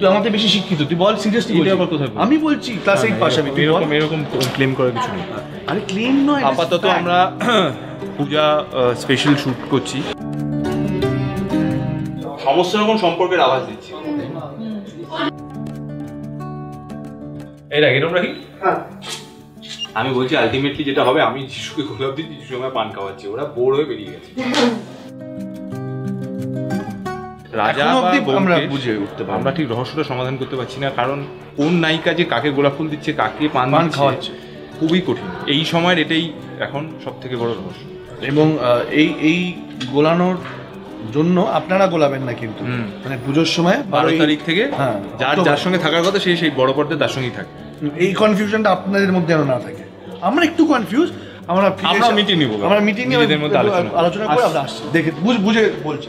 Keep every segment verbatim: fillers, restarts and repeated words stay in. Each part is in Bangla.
তুই আমাদের বেশি শিক্ষিত, তুই বল সিরিয়াসলি। আমি বলছি ক্লাস এইট পাস আমি, তুই এরকম এরকম ক্লেম করার কিছু নেই। আরে ক্লেম নয়, আপাতত আমরা পূজা স্পেশাল শুট করছি, সমস্ত রকম সম্পর্কের আওয়াজ দিচ্ছি। এই রাখ, এরকম রাখি। আমি বলছি আলটিমেটলি যেটা হবে, আমি যিশুকে গোলাপ দিচ্ছি, যিশু আমায় পান খাওয়াচ্ছি, ওরা বোর হয়ে বেরিয়ে গেছে। রাজা আমরা বুঝে উঠতে পারবো, আমরা ঠিক রহস্যটা সমাধান করতে পারছি না, কারণ কোন নায়িকা যে কাকে গোলাপ ফুল দিচ্ছে, কাকে পান পান খাওয়াচ্ছে, খুবই কঠিন এই সময়ের। এটাই এখন সব থেকে বড় রহস্য। এবং এই এই গোলানোর জন্য আপনারা গোলাবেন না কিন্তু, মানে পুজোর সময় বারো তারিখ থেকে যার যার সঙ্গে থাকার কথা সেই সেই বড় পর্দায় তার সঙ্গেই থাকে। এই কনফিউশনটা আপনাদের মধ্যে যেন না থাকে। আমরা একটু কনফিউজ, আমরা আমরা মিটিং নিব, আমরা মিটিং নিয়ে এদের মধ্যে আলোচনা করে আমরা আসছি, দেখে বুঝ বুঝে বলছি।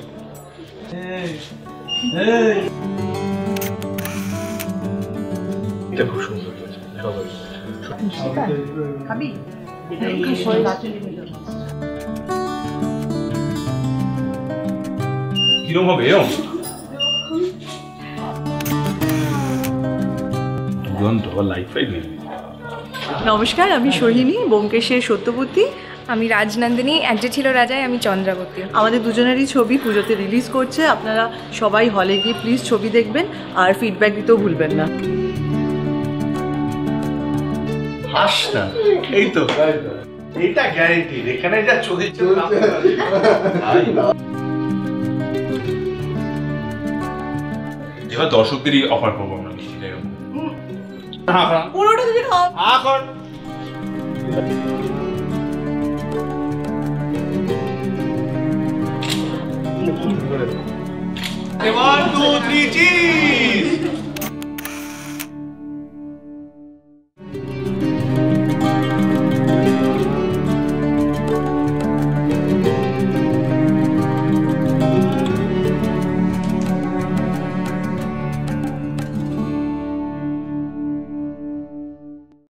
এটা খুব সুন্দর সবাই খাবি কিরকম হবে? নমস্কার, আমি সোহিনী, ব্যোমকেশের সত্যবতী। আমি রাজনন্দিনী, এক যে ছিল রাজায় আমি চন্দ্রাবতী। আমাদের দুজনেরই ছবি পুজোতে রিলিজ করছে, আপনারা সবাই হলে গিয়ে প্লিজ ছবি দেখবেন আর ফিডব্যাক দিতেও ভুলবেন না। হাস না, এই তো এইটা গ্যারান্টি, এখানে যা চলছে এবার দর্শকদেরই অফার করবো আমরা মিষ্টি জায়গা। পুরোটা যদি খাও এখন one two three cheese